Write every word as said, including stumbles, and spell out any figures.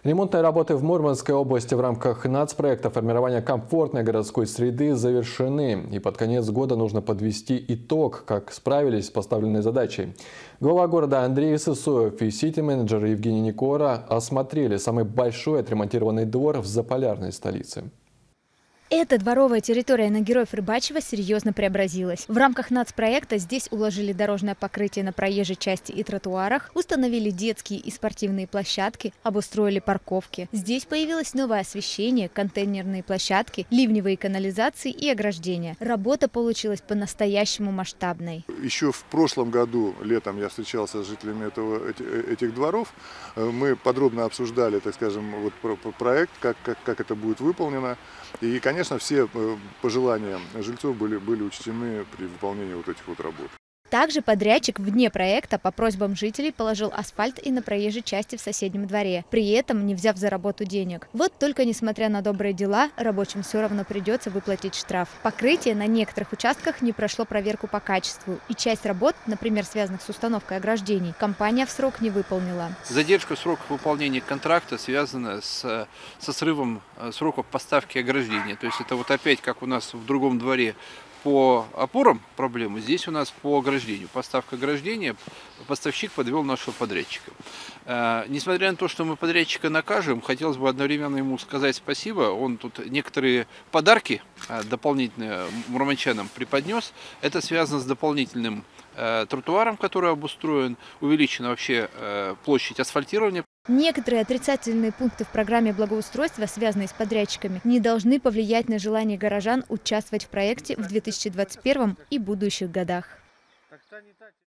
Ремонтные работы в Мурманской области в рамках нацпроекта формирования комфортной городской среды завершены. И под конец года нужно подвести итог, как справились с поставленной задачей. Глава города Андрей Сысоев и сити-менеджер Евгений Никора осмотрели самый большой отремонтированный двор в заполярной столице. Эта дворовая территория на Героев Рыбачева серьезно преобразилась. В рамках нацпроекта здесь уложили дорожное покрытие на проезжей части и тротуарах, установили детские и спортивные площадки, обустроили парковки. Здесь появилось новое освещение, контейнерные площадки, ливневые канализации и ограждения. Работа получилась по-настоящему масштабной. Еще в прошлом году, летом, я встречался с жителями этого, этих дворов. Мы подробно обсуждали, так скажем, вот проект, как, как, как это будет выполнено. И, конечно, все пожелания жильцов были, были учтены при выполнении вот этих вот работ. Также подрядчик вне проекта по просьбам жителей положил асфальт и на проезжей части в соседнем дворе, при этом не взяв за работу денег. Вот только несмотря на добрые дела, рабочим все равно придется выплатить штраф. Покрытие на некоторых участках не прошло проверку по качеству, и часть работ, например, связанных с установкой ограждений, компания в срок не выполнила. Задержка сроков выполнения контракта связана с, со срывом сроков поставки ограждения. То есть это вот опять, как у нас в другом дворе, по опорам проблемы, здесь у нас по ограждению. Поставка ограждения, поставщик подвел нашего подрядчика. Э, несмотря на то, что мы подрядчика накажем, хотелось бы одновременно ему сказать спасибо. Он тут некоторые подарки э, дополнительные мурманчанам преподнес. Это связано с дополнительным э, тротуаром, который обустроен, увеличена вообще э, площадь асфальтирования. Некоторые отрицательные пункты в программе благоустройства, связанные с подрядчиками, не должны повлиять на желание горожан участвовать в проекте в две тысячи двадцать первом и будущих годах.